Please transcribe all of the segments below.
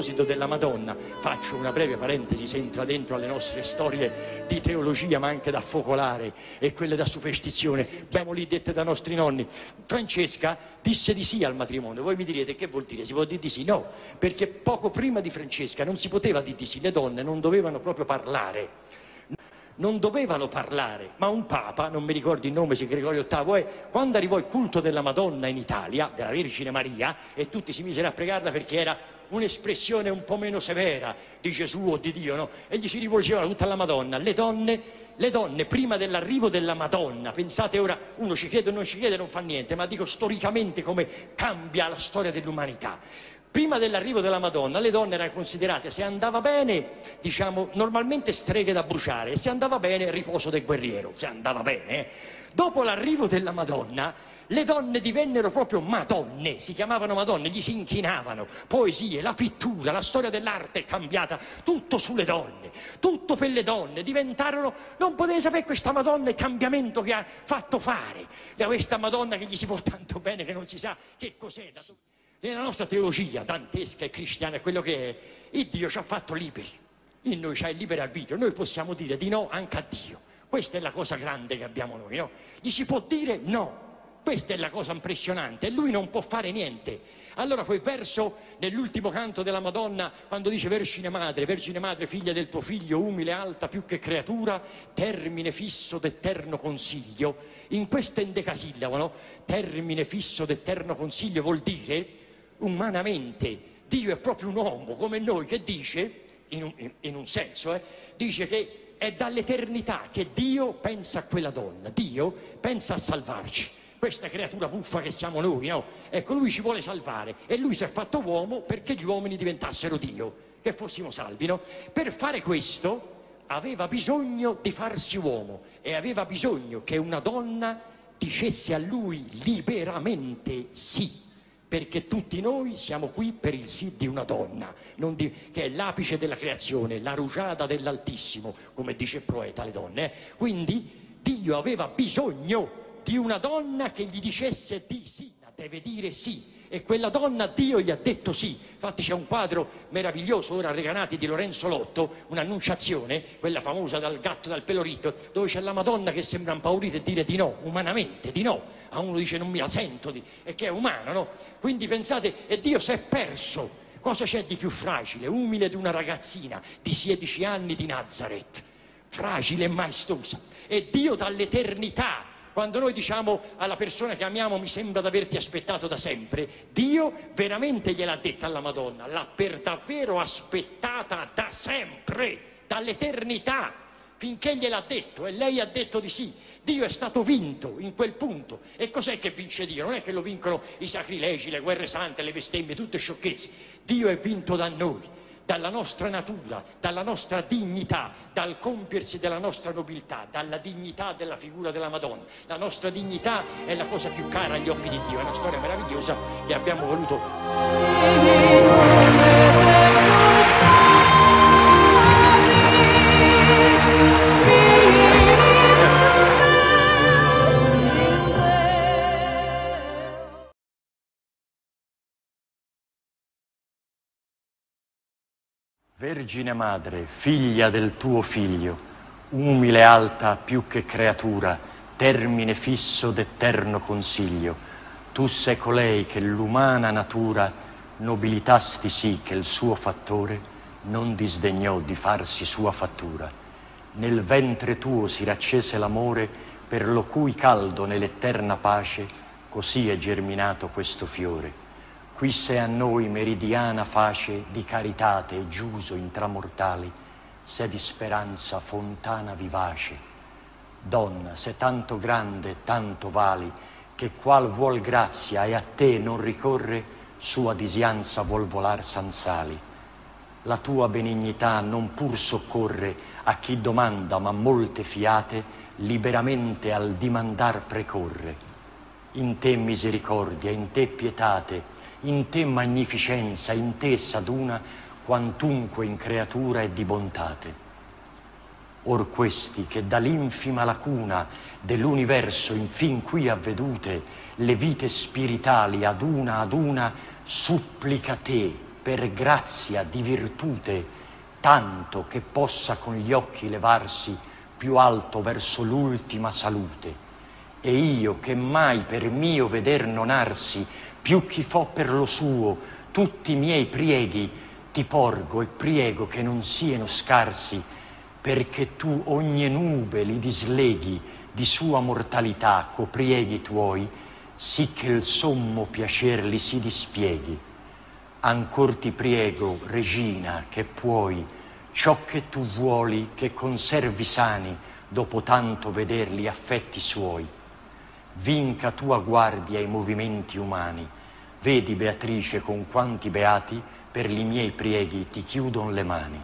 proposito della Madonna, faccio una breve parentesi se entra dentro alle nostre storie di teologia, ma anche da focolare e quelle da superstizione, abbiamo lì dette da nostri nonni. Francesca disse di sì al matrimonio. Voi mi direte, che vuol dire? Si può dire di sì? No, perché poco prima di Francesca non si poteva dire di sì, le donne non dovevano proprio parlare. Non dovevano parlare, ma un papa, non mi ricordo il nome, se Gregorio VIII quando arrivò il culto della Madonna in Italia, della Vergine Maria, e tutti si misero a pregarla perché era un'espressione un po' meno severa di Gesù o di Dio, no? E gli si rivolgevano tutta alla Madonna. Le donne prima dell'arrivo della Madonna, pensate ora, uno ci crede o non ci crede non fa niente, ma dico storicamente come cambia la storia dell'umanità. Prima dell'arrivo della Madonna le donne erano considerate, se andava bene, diciamo, normalmente streghe da bruciare, e se andava bene riposo del guerriero, se andava bene. Dopo l'arrivo della Madonna le donne divennero proprio madonne, si chiamavano madonne, gli si inchinavano, poesie, la pittura, la storia dell'arte è cambiata, tutto sulle donne, tutto per le donne, diventarono, non potete sapere questa Madonna il cambiamento che ha fatto fare, questa Madonna che gli si può tanto bene che non si sa che cos'è. Nella nostra teologia dantesca e cristiana, quello che è, il Dio ci ha fatto liberi, in noi c'è il libero arbitrio, noi possiamo dire di no anche a Dio, questa è la cosa grande che abbiamo noi, no? Gli si può dire no, questa è la cosa impressionante, e lui non può fare niente. Allora quel verso nell'ultimo canto della Madonna, quando dice Vergine Madre, figlia del tuo figlio, umile, alta, più che creatura, termine fisso d'eterno consiglio, in questo endecasillabo, no? Termine fisso d'eterno consiglio vuol dire, umanamente, Dio è proprio un uomo come noi che dice, in un senso, dice che è dall'eternità che Dio pensa a quella donna, Dio pensa a salvarci. Questa creatura buffa che siamo noi, no? Ecco, lui ci vuole salvare e lui si è fatto uomo perché gli uomini diventassero Dio, che fossimo salvi, no? Per fare questo aveva bisogno di farsi uomo e aveva bisogno che una donna dicesse a lui liberamente sì, perché tutti noi siamo qui per il sì di una donna, che è l'apice della creazione, la rugiada dell'Altissimo, come dice il poeta, le donne. Quindi Dio aveva bisogno di una donna che gli dicesse di sì, deve dire sì, e quella donna Dio gli ha detto sì. Infatti c'è un quadro meraviglioso ora a Recanati di Lorenzo Lotto, un'annunciazione, quella famosa dal gatto dal pelo ritto, dove c'è la Madonna che sembra impaurita e dire di no, umanamente di no, a uno dice non me la sento, e che è umano, no? Quindi pensate, e Dio si è perso. Cosa c'è di più fragile, umile di una ragazzina di 16 anni di Nazareth, fragile e maestosa, e Dio dall'eternità. Quando noi diciamo alla persona che amiamo mi sembra di averti aspettato da sempre, Dio veramente gliel'ha detta alla Madonna, l'ha per davvero aspettata da sempre, dall'eternità, finché gliel'ha detto e lei ha detto di sì. Dio è stato vinto in quel punto. E cos'è che vince Dio? Non è che lo vincono i sacrilegi, le guerre sante, le bestemmie, tutte sciocchezze. Dio è vinto da noi, dalla nostra natura, dalla nostra dignità, dal compiersi della nostra nobiltà, dalla dignità della figura della Madonna. La nostra dignità è la cosa più cara agli occhi di Dio, è una storia meravigliosa che abbiamo voluto. Vergine Madre, figlia del tuo figlio, umile alta più che creatura, termine fisso d'eterno consiglio, tu sei colei che l'umana natura nobilitasti sì che il suo fattore non disdegnò di farsi sua fattura. Nel ventre tuo si raccese l'amore, per lo cui caldo nell'eterna pace così è germinato questo fiore. Qui sei a noi meridiana face di caritate e giuso intramortali, sei di speranza fontana vivace. Donna, sei tanto grande e tanto vali, che qual vuol grazia e a te non ricorre, sua disianza vuol volar sansali. La tua benignità non pur soccorre a chi domanda, ma molte fiate liberamente al dimandar precorre. In te misericordia, in te pietate, in te magnificenza, in te s'aduna quantunque in creatura è di bontate. Or questi che dall'infima lacuna dell'universo infin qui avvedute le vite spiritali ad una supplica te per grazia di virtute, tanto che possa con gli occhi levarsi più alto verso l'ultima salute. E io che mai per mio veder non arsi, più chi fo per lo suo, tutti i miei prieghi ti porgo e priego che non siano scarsi, perché tu ogni nube li disleghi di sua mortalità co prieghi tuoi, sì che il sommo piacer li si dispieghi. Ancor ti priego, Regina, che puoi ciò che tu vuoli che conservi sani dopo tanto vederli affetti suoi. Vinca tua guardia ai movimenti umani. Vedi, Beatrice, con quanti beati per li miei prieghi ti chiudon le mani.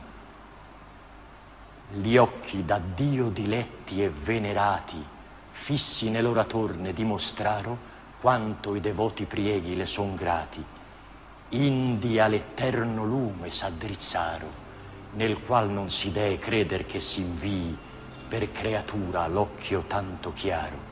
Gli occhi da Dio diletti e venerati, fissi nell'oratorne dimostraro quanto i devoti prieghi le son grati. Indi all'eterno lume s'addrizzaro, nel qual non si dee creder che si invii per creatura l'occhio tanto chiaro.